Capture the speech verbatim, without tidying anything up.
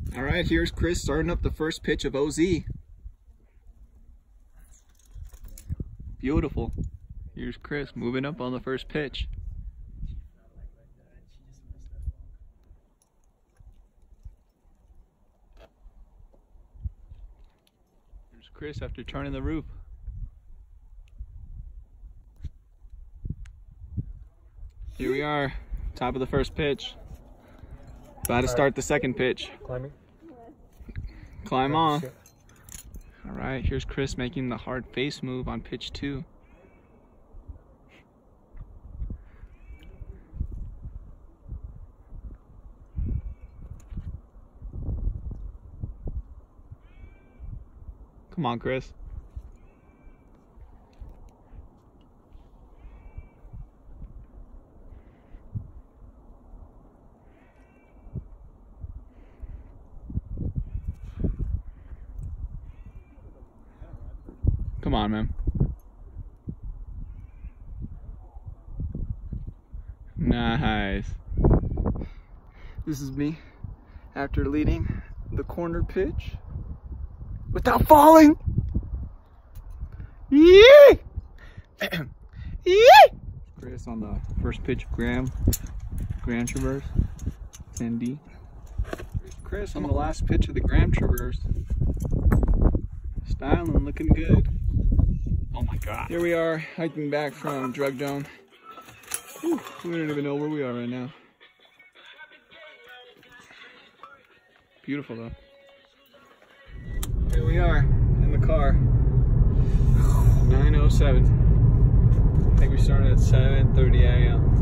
All right, here's Chris starting up the first pitch of O Z. Beautiful. Here's Chris moving up on the first pitch. Here's Chris after turning the roof. Here we are, top of the first pitch. About to start the second pitch. Climbing. Climb on. All right, here's Chris making the hard face move on pitch two. Come on, Chris. Come on, man. Nice. This is me after leading the corner pitch without falling. Yee! Yee! Chris on the first pitch of Graham. Graham Traverse. ten D. Chris on the last pitch of the Graham Traverse. Styling, looking good. Oh my God. Here we are, hiking back from Drug Dome. Whew, we don't even know where we are right now. Beautiful though. Here we are in the car. nine oh seven. I think we started at seven thirty A M